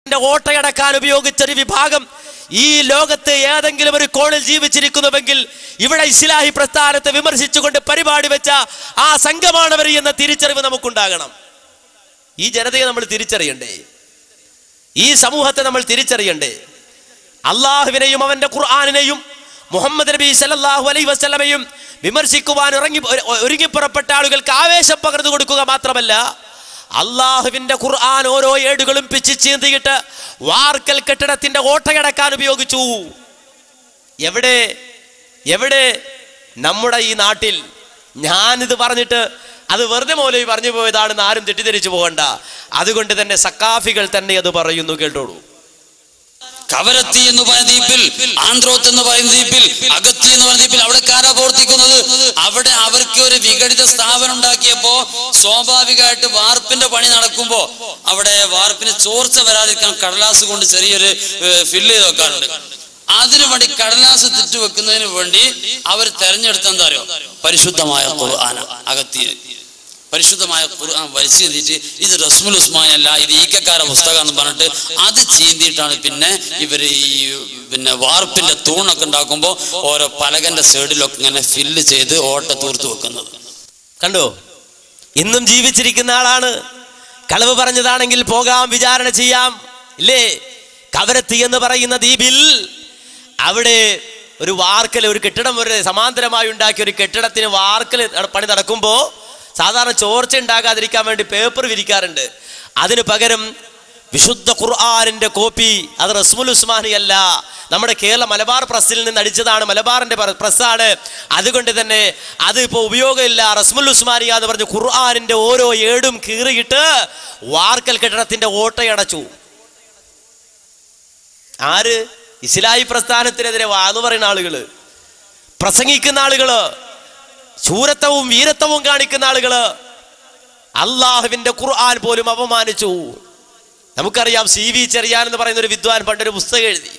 ഓട്ടയടക്കാൻ ഉപയോഗിച്ചൊരു വിഭാഗം ഈ ലോകത്ത് ഏതെങ്കിലും ഒരു കോണിൽ ജീവിച്ചിരിക്കുന്നുവെങ്കിൽ ഇവിടെ ഇസ്ലാഹി പ്രസ്ഥാനത്തെ വിമർശിച്ചുകൊണ്ട് പരിപാടി വെച്ച ആ സംഘമാണവർ എന്ന തിരിച്ചറിവ് നമുക്കുണ്ടാകണം. ഈ ജനതയെ നമ്മൾ തിരിച്ചറിയണ്ടേ? ഈ സമൂഹത്തെ നമ്മൾ തിരിച്ചറിയണ്ടേ? അള്ളാഹുവിനെയും അവന്റെ ഖുർആനിനെയും മുഹമ്മദ് നബി സല്ലല്ലാഹു അലൈഹി വസല്ലമയും വിമർശിക്കുവാൻ ഒരുങ്ങി പുറപ്പെട്ട ആളുകൾക്ക് ആവേശം പകർന്നു കൊടുക്കുക മാത്രമല്ല, അള്ളാഹുവിന്റെ ഖുർആൻ ഓരോ ഏടുകളും പിച്ച് ചീന്തിയിട്ട് വാർക്കൽ കെട്ടിടത്തിന്റെ ഓട്ടയടക്കാൻ ഉപയോഗിച്ചു. എവിടെ എവിടെ നമ്മുടെ ഈ നാട്ടിൽ? ഞാനിത് പറഞ്ഞിട്ട് അത് വെറുതെ മൗലവി പറഞ്ഞു പോയതാണെന്ന് ആരും തെറ്റിദ്ധരിച്ചു പോകണ്ട. അതുകൊണ്ട് തന്നെ സക്കാഫികൾ തന്നെ അത് പറയുന്നു, കേട്ടോളൂ. കവരത്തി എന്ന് പറയുന്ന ദ്വീപിൽ, ആന്ത്രോത്ത് എന്ന് പറയുന്ന ദ്വീപിൽ, അഗത്തി എന്ന് പറയുന്ന ദ്വീപിൽ അവിടെ ആരാ പ്രവർത്തിക്കുന്നത്? അവിടെ അവർക്ക് ഒരു വിഘടിത സ്ഥാപനം ഉണ്ടാക്കിയപ്പോ സ്വാഭാവികമായിട്ട് വാർപ്പിന്റെ പണി നടക്കുമ്പോ അവിടെ വാർപ്പിന് ചോർച്ച വരാതിരിക്കാൻ കടലാസ് കൊണ്ട് ചെറിയൊരു ഫില്ല് ചെയ്ത് വെക്കാറുണ്ട്. അതിനു വേണ്ടി കടലാസ് തെറ്റു വെക്കുന്നതിന് വേണ്ടി അവർ തെരഞ്ഞെടുത്ത എന്താ അറിയോ? പരിശുദ്ധമായ ഖുർആൻ. അകത്തി പരിശുദ്ധമായ ഖുർആൻ വലിച്ചു ചീന്തിയിട്ട് ഇത് റസ്മുൽ ഉസ്മാൻ അല്ല, ഇത് ഈക്കക്കാരുടെ പുസ്തകമാണെന്ന് പറഞ്ഞിട്ട് അത് ചീന്തിയിട്ടാണ് പിന്നെ ഇവർ ഈ വാർപ്പിന്റെ തൂണൊക്കെ ഉണ്ടാക്കുമ്പോൾ ഓരോ പലകന്റെ സൈഡിലൊക്കെ ഇങ്ങനെ ഫില്ല് ചെയ്ത് ഓട്ട തൂർത്ത് വെക്കുന്നത് കണ്ടോ? ഇന്നും ജീവിച്ചിരിക്കുന്ന ആളാണ്. കളവ് പറഞ്ഞതാണെങ്കിൽ പോകാം, വിചാരണ ചെയ്യാം, ഇല്ലേ? കവരത്തി എന്ന് പറയുന്ന ദ്വീപിൽ അവിടെ ഒരു വാർക്കൽ, ഒരു കെട്ടിടം, ഒരു സമാന്തരമായി ഉണ്ടാക്കിയ ഒരു കെട്ടിടത്തിന് വാർക്കൽ പണി നടക്കുമ്പോ സാധാരണ ചോർച്ച ഉണ്ടാകാതിരിക്കാൻ വേണ്ടി പേപ്പർ വിരിക്കാറുണ്ട്. അതിന് പകരം വിശുദ്ധ ഖുർആനിന്റെ കോപ്പി, അത് റസ്മുൽ ഉസ്മാനി അല്ല, നമ്മുടെ കേരള മലബാർ പ്രസ്സിൽ നിന്ന് അടിച്ചതാണ്, മലബാറിന്റെ പ്രസ്സാണ്. അതുകൊണ്ട് തന്നെ അത് ഇപ്പോ ഉപയോഗമില്ല, റസ്മുൽ ഉസ്മാനിയ എന്ന് പറഞ്ഞ് ഖുർആനിന്റെ ഓരോ ഏടും കീറിയിട്ട് വാർക്കൽ കെട്ടിടത്തിന്റെ ഓട്ടയടച്ചു. ആര്? ഇസ്ലാഹി പ്രസ്ഥാനത്തിനെതിരെ വാന്ന് പറയുന്ന ആളുകള്, പ്രസംഗിക്കുന്ന ആളുകള്, ശൂരത്വവും വീരത്വവും കാണിക്കുന്ന ആളുകള് അള്ളാഹുവിന്റെ ഖുർആൻ പോലും അപമാനിച്ചു. നമുക്കറിയാം, CV ചെറിയാൻ എന്ന് പറയുന്ന ഒരു വിദ്വാൻ പണ്ടൊരു പുസ്തകം എഴുതി.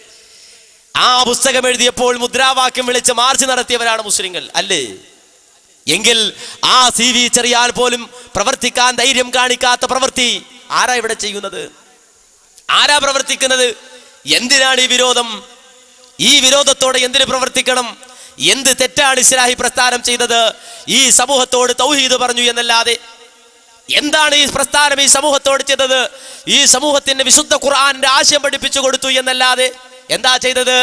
ആ പുസ്തകം എഴുതിയപ്പോൾ മുദ്രാവാക്യം വിളിച്ച് മാർച്ച് നടത്തിയവരാണ് മുസ്ലിങ്ങൾ, അല്ലേ? എങ്കിൽ ആ CV ചെറിയാൻ പോലും പ്രവർത്തിക്കാൻ ധൈര്യം കാണിക്കാത്ത പ്രവൃത്തി ആരാ ഇവിടെ ചെയ്യുന്നത്? ആരാ പ്രവർത്തിക്കുന്നത്? എന്തിനാണ് ഈ വിരോധം? ഈ വിരോധത്തോടെ എന്തിനു പ്രവർത്തിക്കണം? എന്ത് തെറ്റാണ് ഇസ്ലാഹി പ്രസ്ഥാനം ചെയ്തത്? ഈ സമൂഹത്തോട് തൗഹീദ് പറഞ്ഞു എന്നല്ലാതെ എന്താണ് ഈ പ്രസ്ഥാനം ഈ സമൂഹത്തോട് ചെയ്തത്? ഈ സമൂഹത്തിന് വിശുദ്ധ ഖുർആന്റെ ആശയം പഠിപ്പിച്ചു കൊടുത്തു എന്നല്ലാതെ എന്താ ചെയ്തത്?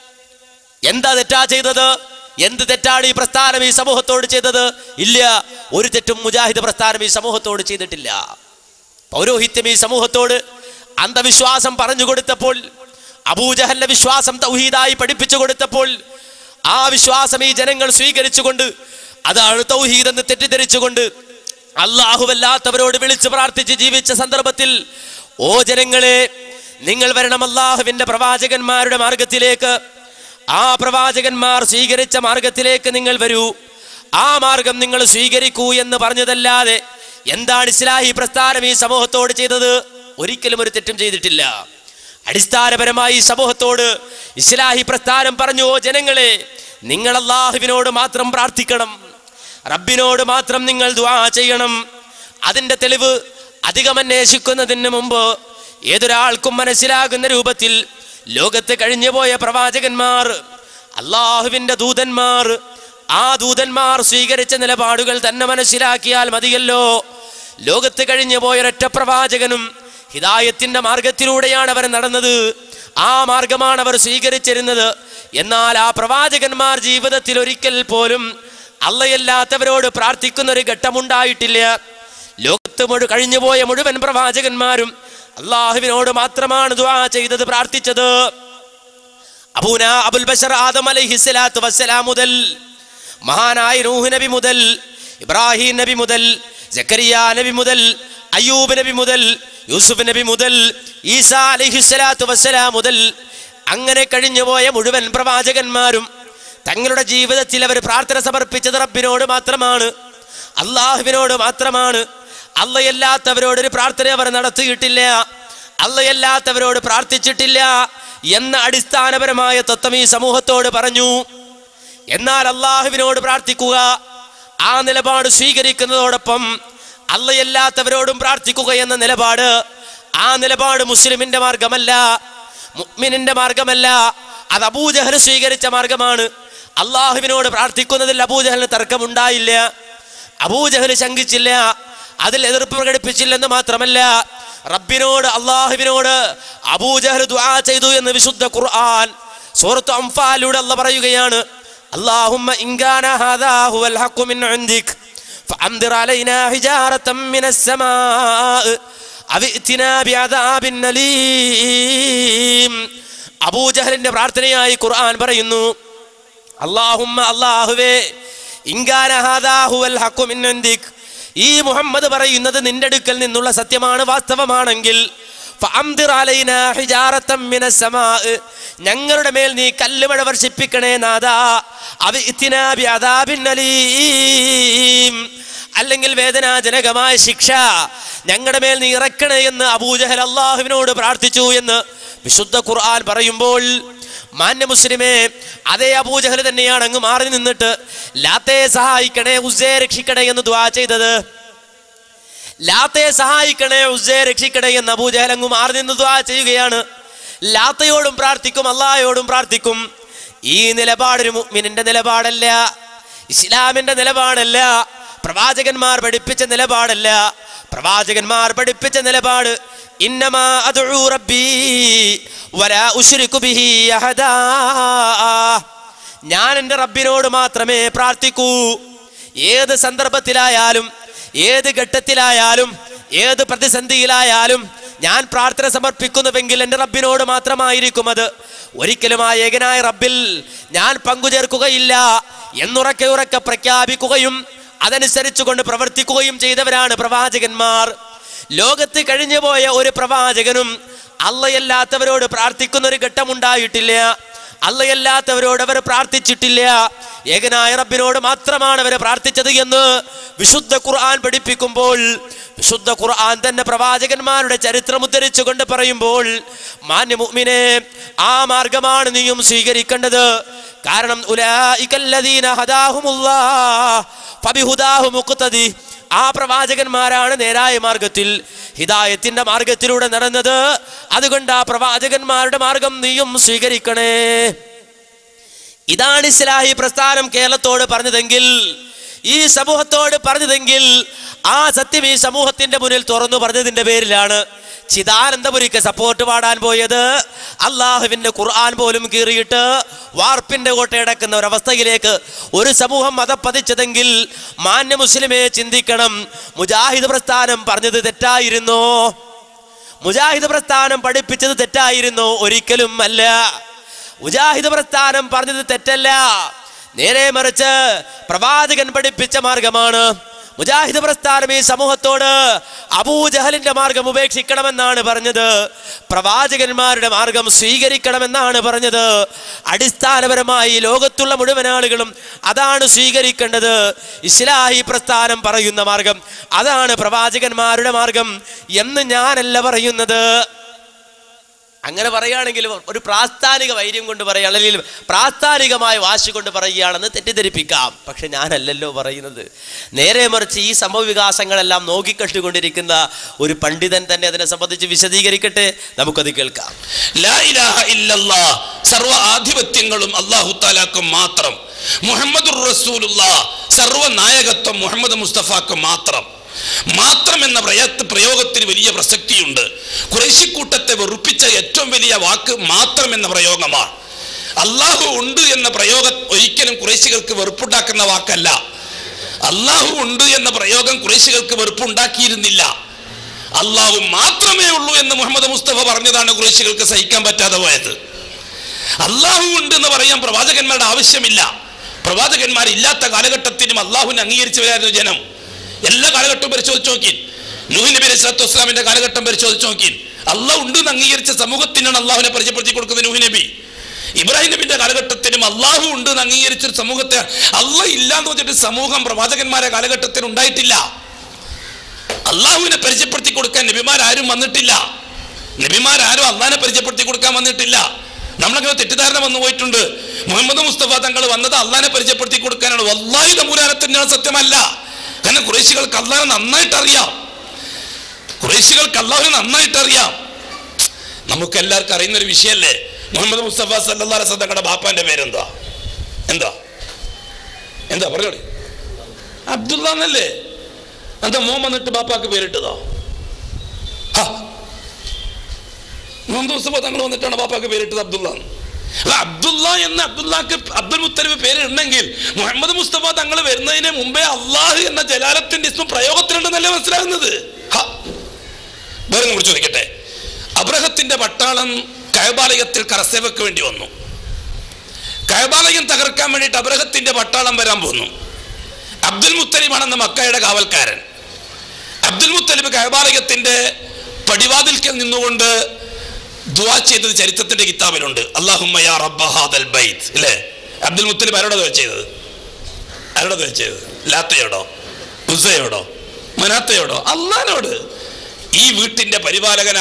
എന്താ തെറ്റാ ചെയ്തത്? എന്ത് തെറ്റാണ് ഈ പ്രസ്ഥാനം ഈ സമൂഹത്തോട് ചെയ്തത്? ഇല്ല, ഒരു തെറ്റും മുജാഹിദ് പ്രസ്ഥാനം ഈ സമൂഹത്തോട് ചെയ്തിട്ടില്ല. പൗരോഹിത്യം ഈ സമൂഹത്തോട് അന്ധവിശ്വാസം പറഞ്ഞു കൊടുത്തപ്പോൾ, അബൂജഹലിന്റെ വിശ്വാസം തൗഹീദായി പഠിപ്പിച്ചു കൊടുത്തപ്പോൾ, ആ വിശ്വാസം ഈ ജനങ്ങൾ സ്വീകരിച്ചുകൊണ്ട് അതാണ് തൗഹീദ് എന്ന് തെറ്റിദ്ധരിച്ചുകൊണ്ട് അല്ലാഹുവല്ലാത്തവരോട് വിളിച്ച് പ്രാർത്ഥിച്ച് ജീവിച്ച സന്ദർഭത്തിൽ, ഓ ജനങ്ങളെ, നിങ്ങൾ വരണം അല്ലാഹുവിന്റെ പ്രവാചകന്മാരുടെ മാർഗത്തിലേക്ക്. ആ പ്രവാചകന്മാർ സ്വീകരിച്ച മാർഗത്തിലേക്ക് നിങ്ങൾ വരൂ, ആ മാർഗം നിങ്ങൾ സ്വീകരിക്കൂ എന്ന് പറഞ്ഞതല്ലാതെ എന്താണ് ഇസ്ലാഹി പ്രസ്ഥാനം ഈ സമൂഹത്തോട് ചെയ്തത്? ഒരിക്കലും ഒരു തെറ്റും ചെയ്തിട്ടില്ല. അടിസ്ഥാനപരമായി സമൂഹത്തോട് ഇസ്ലാഹി പ്രസ്ഥാനം പറഞ്ഞു, ഓ ജനങ്ങളെ, നിങ്ങൾ അല്ലാഹുവിനോട് മാത്രം പ്രാർത്ഥിക്കണം, റബ്ബിനോട് മാത്രം നിങ്ങൾ ദുആ ചെയ്യണം. അതിന്റെ തെളിവ് അധികം അന്വേഷിക്കുന്നതിന് മുമ്പ് ഏതൊരാൾക്കും മനസ്സിലാകുന്ന രൂപത്തിൽ ലോകത്ത് കഴിഞ്ഞുപോയ പ്രവാചകന്മാർ, അല്ലാഹുവിന്റെ ദൂതന്മാർ, ആ ദൂതന്മാർ സ്വീകരിച്ച നിലപാടുകൾ തന്നെ മനസ്സിലാക്കിയാൽ മതിയല്ലോ. ലോകത്ത് കഴിഞ്ഞു പോയ ഒരൊറ്റ പ്രവാചകനും ഹിദായത്തിന്റെ മാർഗത്തിലൂടെയാണ് അവർ നടന്നത്, ആ മാർഗമാണ് അവർ സ്വീകരിച്ചിരുന്നത്. എന്നാൽ ആ പ്രവാചകന്മാർ ജീവിതത്തിൽ ഒരിക്കൽ പോലും അള്ളയല്ലാത്തവരോട് പ്രാർത്ഥിക്കുന്ന ഒരു ഘട്ടമുണ്ടായിട്ടില്ല. ലോകത്ത് കഴിഞ്ഞുപോയ മുഴുവൻ പ്രവാചകന്മാരും അള്ളാഹുവിനോട് മാത്രമാണ് ദുആ ചെയ്തത്, പ്രാർത്ഥിച്ചത്. അബുൽ ബശർ ആദം അലൈഹിസ്സലാത്തു വസ്സലാം മുതൽ, മഹാനായ നൂഹ് നബി മുതൽ, ഇബ്രാഹിം നബി മുതൽ, സക്കരിയ നബി മുതൽ, അയ്യൂബ് നബി മുതൽ, യൂസുഫ് നബി മുതൽ, ഈസാ അലൈഹിസ്സലാത്തു വസ്സലാം മുതൽ, അങ്ങനെ കഴിഞ്ഞുപോയ മുഴുവൻ പ്രവാചകന്മാരും തങ്ങളുടെ ജീവിതത്തിൽ അവർ പ്രാർത്ഥന സമർപ്പിച്ചത് റബ്ബിനോട് മാത്രമാണ്, അള്ളാഹുവിനോട് മാത്രമാണ്. അള്ളയല്ലാത്തവരോടൊരു പ്രാർത്ഥന അവർ നടത്തിയിട്ടില്ല, അള്ളയല്ലാത്തവരോട് പ്രാർത്ഥിച്ചിട്ടില്ല എന്ന അടിസ്ഥാനപരമായ തത്വം ഈ സമൂഹത്തോട് പറഞ്ഞു. എന്നാൽ അള്ളാഹുവിനോട് പ്രാർത്ഥിക്കുക, ആ നിലപാട് സ്വീകരിക്കുന്നതോടൊപ്പം അള്ളയല്ലാത്തവരോടും പ്രാർത്ഥിക്കുക എന്ന നിലപാട് ആ നിലപാട് മുസ്ലിമിന്റെ മാർഗമല്ല, മുഅ്മിനിന്റെ മാർഗമല്ല. അത് അബൂജഹൽ സ്വീകരിച്ച മാർഗമാണ്. അള്ളാഹുവിനോട് പ്രാർത്ഥിക്കുന്നതിൽ അബൂജഹലിന് തർക്കമുണ്ടായില്ല, അബൂജഹൽ ശങ്കിച്ചില്ല, അതിൽ എതിർപ്പ് പ്രകടിപ്പിച്ചില്ലെന്ന് മാത്രമല്ല, റബ്ബിനോട് അള്ളാഹുവിനോട് അബൂജഹൽ ദുആ ചെയ്തു എന്ന് വിശുദ്ധ ഖുർആൻ സൂറത്ത് അംഫാലിലൂടെ അല്ലാഹ് പറയുകയാണ്, അല്ലാഹുമ്മ ഇൻ കാന ഹാദാ ഹുവൽ ഹഖ്ഖു മിൻ ഇൻദിക് ഫഅംദിർ അലൈനാ ഹിജാറതൻ മിനസ് സമാഅ അവിഅ്തിനാ ബിഅദാബിൻ അലീം. അബൂജഹലിന്റെ പ്രാർത്ഥനയായി ഖുർആൻ പറയുന്നു, അല്ലാഹുമ്മ അല്ലാഹുവേ, ഇൻ കാന ഹാദാ ഹുവൽ ഹഖ്ഖു മിൻ ഇൻദിക്, ഈ മുഹമ്മദ് പറയുന്നത് നിന്റെ അടുക്കൽ നിന്നുള്ള സത്യമാണ്, വാസ്തവമാണെങ്കിൽ, ഫഅംദിർ അലൈനാ ഹിജാറതൻ മിനസ് സമാഅ, ഞങ്ങളുടെ മേൽ നീ കല്ലുമഴ വർഷിപ്പിക്കണേ നാദാ, അവിഅ്തിനാ ബിഅദാബിൻ അലീം, അല്ലെങ്കിൽ വേദനാജനകമായ ശിക്ഷ ഞങ്ങളുടെ മേൽ നീ ഇറക്കണേ എന്ന് അബൂജഹൽ അള്ളാഹുവിനോട് പ്രാർത്ഥിച്ചു എന്ന് വിശുദ്ധ ഖുർആൻ പറയുമ്പോൾ, മാന്യ മുസ്ലിമേ, അതേ അബൂജഹൽ തന്നെയാണ് അങ്ങ് മാറി നിന്നിട്ട് ലാത്തയെ സഹായിക്കണേ, ഉസ്സയെ രക്ഷിക്കണേ എന്ന് ദുആ ചെയ്തത്. ലാത്തയെ സഹായിക്കണേ, ഉസ്സയെ രക്ഷിക്കണേ എന്ന് അബൂജഹൽ അങ്ങ് മാറി നിന്ന് ദുആ ചെയ്യുകയാണ്. ലാത്തയോടും പ്രാർത്ഥിക്കും, അള്ളാഹയോടും പ്രാർത്ഥിക്കും. ഈ നിലപാടൊരു മുഅ്മിനിന്റെ നിലപാടല്ല, ഇസ്ലാമിന്റെ നിലപാടല്ല, പ്രവാചകന്മാർ പഠിപ്പിച്ച നിലപാടല്ല. പ്രവാചകന്മാർ പഠിപ്പിച്ച നിലപാട് ഇന്നമാ അദ്ഉ റബ്ബി വലാ ഉശ്രികു ബിഹി അഹദാ, ഞാൻ എൻ്റെ റബ്ബിനോട് മാത്രമേ പ്രാർത്ഥിക്കൂ. ഏത് സന്ദർഭത്തിലായാലും, ഏത് ഘട്ടത്തിലായാലും, ഏത് പ്രതിസന്ധിയിലായാലും ഞാൻ പ്രാർത്ഥന സമർപ്പിക്കുന്നുവെങ്കിൽ എൻ്റെ റബ്ബിനോട് മാത്രമായിരിക്കും അത്. ഒരിക്കലും ആ ഏകനായ റബ്ബിൽ ഞാൻ പങ്കുചേർക്കുകയില്ല എന്നുറക്കെ ഉറക്കെ പ്രഖ്യാപിക്കുകയും അതനുസരിച്ചുകൊണ്ട് പ്രവർത്തിക്കുകയും ചെയ്തവരാണ് പ്രവാചകന്മാർ. ലോകത്ത് കഴിഞ്ഞുപോയ ഒരു പ്രവാചകനും അള്ളയല്ലാത്തവരോട് പ്രാർത്ഥിക്കുന്ന ഒരു ഘട്ടമുണ്ടായിട്ടില്ല. അള്ളയല്ലാത്തവരോട് അവർ പ്രാർത്ഥിച്ചിട്ടില്ല. ഏകനായ റബ്ബിനോട് മാത്രമാണ് അവർ പ്രാർത്ഥിച്ചത് എന്ന് വിശുദ്ധ ഖുർആൻ പഠിപ്പിക്കുമ്പോൾ, വിശുദ്ധ ഖുർആൻ തന്നെ പ്രവാചകന്മാരുടെ ചരിത്രം ഉദ്ധരിച്ചുകൊണ്ട് പറയുമ്പോൾ, മാന്യ മുഅ്മിനേ, ആ മാർഗമാണ് നീയും സ്വീകരിക്കേണ്ടത്. കാരണം ഉലൈകല്ലദീന ഹദാഹുമുല്ലാഹ് ഫബിഹുദാഹു മുഖ്തദി, ആ പ്രവാചകന്മാരാണ് നേരായ മാർഗത്തിൽ, ഹിദായത്തിന്റെ മാർഗത്തിലൂടെ നടന്നത്. അതുകൊണ്ട് ആ പ്രവാചകന്മാരുടെ മാർഗം നീയും സ്വീകരിക്കണേ. ഇതാണ് ഇസ്ലാഹി പ്രസ്ഥാനം കേരളത്തോട് പറഞ്ഞതെങ്കിൽ, ഈ സമൂഹത്തോട് പറഞ്ഞതെങ്കിൽ, ആ സത്യം ഈ സമൂഹത്തിന്റെ മുന്നിൽ തുറന്നു പറഞ്ഞതിന്റെ പേരിലാണ് ചിദാനന്ദപുരിക്ക് സപ്പോർട്ട് പാടാൻ പോയത്. അള്ളാഹുവിന്റെ ഖുർആൻ പോലും കീറിയിട്ട് വാർപ്പിന്റെ കോട്ടയടക്കുന്ന ഒരവസ്ഥയിലേക്ക് ഒരു സമൂഹം മതപ്പതിച്ചതെങ്കിൽ, മാന്യ മുസ്ലിമെ ചിന്തിക്കണം, മുജാഹിദ് പ്രസ്ഥാനം പറഞ്ഞത് തെറ്റായിരുന്നോ? മുജാഹിദ് പ്രസ്ഥാനം പഠിപ്പിച്ചത് തെറ്റായിരുന്നോ? ഒരിക്കലും അല്ല. മുജാഹിദ് പ്രസ്ഥാനം പറഞ്ഞത് തെറ്റല്ല, നേരെ മറിച്ച് പ്രവാചകൻ പഠിപ്പിച്ച മാർഗമാണ്. മുജാഹിദ് പ്രസ്ഥാനം ഈ സമൂഹത്തോട് അബൂജഹലിന്റെ മാർഗം ഉപേക്ഷിക്കണമെന്നാണ് പറഞ്ഞത്, പ്രവാചകന്മാരുടെ മാർഗം സ്വീകരിക്കണമെന്നാണ് പറഞ്ഞത്. അടിസ്ഥാനപരമായി ലോകത്തുള്ള മുഴുവൻ ആളുകളും അതാണ് സ്വീകരിക്കേണ്ടത്. ഇസ്ലാഹി പ്രസ്ഥാനം പറയുന്ന മാർഗം അതാണ് പ്രവാചകന്മാരുടെ മാർഗം എന്ന് ഞാനല്ല പറയുന്നത്. അങ്ങനെ പറയുകയാണെങ്കിൽ ഒരു പ്രാസ്ഥാനിക വൈര്യം കൊണ്ട് പറയുക, അല്ലെങ്കിൽ പ്രാസ്ഥാനികമായ വാശി കൊണ്ട് പറയുകയാണെന്ന് തെറ്റിദ്ധരിപ്പിക്കാം. പക്ഷെ ഞാനല്ലല്ലോ പറയുന്നത്. നേരെ മറിച്ച് ഈ സംഭവ വികാസങ്ങളെല്ലാം നോക്കിക്കണ്ടുകൊണ്ടിരിക്കുന്ന ഒരു പണ്ഡിതൻ തന്നെ അതിനെ സംബന്ധിച്ച് വിശദീകരിക്കട്ടെ, നമുക്കത് കേൾക്കാം. ലാ ഇലാഹ ഇല്ലല്ലാഹ്, സർവ്വ ആധിപത്യങ്ങളും അല്ലാഹു തആലാക്ക് മാത്രം. മുഹമ്മദുർ റസൂലുള്ളാഹ്, സർവ്വ നായകത്വം മുഹമ്മദ് മുസ്തഫാക്ക് മാത്രം. മാത്രം എന്ന പ്രയോഗത്തിന് വലിയ പ്രസക്തിയുണ്ട്. ഖുറൈശിക്കൂട്ടത്തെ വെറുപ്പിച്ച ഏറ്റവും വലിയ വാക്ക് മാത്രം എന്ന പ്രയോഗമാണ്. അള്ളാഹു ഉണ്ട് എന്ന പ്രയോഗം ഒരിക്കലും ഖുറൈശികൾക്ക് വെറുപ്പുണ്ടാക്കുന്ന വാക്കല്ല. അള്ളാഹു ഉണ്ട് എന്ന പ്രയോഗം ഖുറൈശികൾക്ക് വെറുപ്പുണ്ടാക്കിയിരുന്നില്ല. അള്ളാഹു മാത്രമേ ഉള്ളൂ എന്ന് മുഹമ്മദ് മുസ്തഫ പറഞ്ഞതാണ് ഖുറൈശികൾക്ക് സഹിക്കാൻ പറ്റാതെ പോയത്. അള്ളാഹു ഉണ്ട് എന്ന് പറയാൻ പ്രവാചകന്മാരുടെ ആവശ്യമില്ല. പ്രവാചകന്മാരില്ലാത്ത കാലഘട്ടത്തിലും അള്ളാഹുവിനെ അംഗീകരിച്ചവരായിരുന്നു ജനം. എല്ലാ കാലഘട്ടവും പരിശോധിച്ച് നോക്കി. നൂഹ് നബി അലൈഹിസ്സലാത്തു വസ്സലാമിന്റെ കാലഘട്ടം പരിശോധിച്ച് നോക്കി. അള്ളാഹ് ഉണ്ടെന്ന് അംഗീകരിച്ച സമൂഹത്തിനാണ് അള്ളാഹുവിനെ പരിചയപ്പെടുത്തി കൊടുക്കുന്നത് നൂഹ് നബി. ഇബ്രാഹിം നബിന്റെ കാലഘട്ടത്തിലും അള്ളാഹു ഉണ്ട് എന്ന് അംഗീകരിച്ചൊരു സമൂഹത്തെ, അള്ളാഹ് ഇല്ലാന്ന് വെച്ചിട്ട് സമൂഹം പ്രവാചകന്മാരുടെ കാലഘട്ടത്തിൽ ഉണ്ടായിട്ടില്ല. അള്ളാഹുവിനെ പരിചയപ്പെടുത്തി കൊടുക്കാൻ നബിമാരാരും വന്നിട്ടില്ല. നബിമാരാരും അള്ളാഹിനെ പരിചയപ്പെടുത്തി കൊടുക്കാൻ വന്നിട്ടില്ല. നമ്മളങ്ങനെ തെറ്റിദ്ധാരണ വന്നു പോയിട്ടുണ്ട്. മുഹമ്മദ് മുസ്തഫ തങ്ങൾ വന്നത് അള്ളാഹിനെ പരിചയപ്പെടുത്തി കൊടുക്കാനാണ്. വല്ലാഹി തമ്പുരാനെ തന്നെയാണ്, സത്യമല്ല. കാരണം ഖുറൈശികൾക്ക് അള്ളാഹിനെ നന്നായിട്ട് അറിയാം. ഖുറൈശികൾക്ക് അല്ലാഹുവിനെ നന്നായിട്ട് അറിയാം. നമുക്ക് എല്ലാവർക്കും അറിയുന്ന ഒരു വിഷയല്ലേ മുഹമ്മദ് മുസ്തഫ സല്ലല്ലാഹു അലൈഹി വസല്ലം തങ്ങളുടെ ബാപ്പാന്റെ പേരെന്താ? എന്താ എന്താ പറഞ്ഞോളി? അബ്ദുള്ള എന്നല്ലേ? എന്താ മോൻ വന്നിട്ട് ബാപ്പാക്ക് പേരിട്ടതോ? മുഹമ്മദ് മുസ്തഫ തങ്ങൾ വന്നിട്ടാണ് ബാപ്പാക്ക് പേരിട്ടത് അബ്ദുള്ള. അബ്ദുള്ള എന്ന അബ്ദുള്ളക്ക് അബ്ദുൽ മുത്തലിബ് പേരിടണമെങ്കിൽ മുഹമ്മദ് മുസ്തഫ തങ്ങൾ വരുന്നതിന് മുമ്പേ അള്ളാഹ് എന്ന ജലാലത്തിന്റെ ഇസ്മ പ്രയോഗത്തിലുണ്ടെന്നല്ലേ മനസ്സിലാകുന്നത്? വേറെ കുറിച്ച് ചോദിക്കട്ടെ. അബ്രഹത്തിന്റെ പട്ടാളം കഅബാലയത്തിൽ കരസേവയ്ക്ക് വേണ്ടി വന്നു. കഅബാലയം തകർക്കാൻ വേണ്ടിയിട്ട് അബ്രഹത്തിന്റെ പട്ടാളം വരാൻ പോന്നു. അബ്ദുൽ മുത്തലിബാണെന്ന മക്കയുടെ കാവൽക്കാരൻ. അബ്ദുൽ മുത്തലിബ് കഅബാലയത്തിന്റെ പടിവാതിൽക്കൽ നിന്നുകൊണ്ട് ദുആ ചെയ്തത് ചരിത്രത്തിന്റെ കിതാബിലുണ്ട്. അല്ലാഹുമ്മ യാ റബ്ബ ഹാദൽ ബൈത്ത്, അല്ലേ? അബ്ദുൽ മുത്തലിബ് ആരോടാ ദുആ ചെയ്തത്? ആരോടാ ദുആ ചെയ്തത്? ലാത്തയോടോ ഉസ്സയോടോ മനാത്തയോടോ? അല്ലാഹുവിനോട്. ഈ വീട്ടിന്റെ പരിപാലകൻ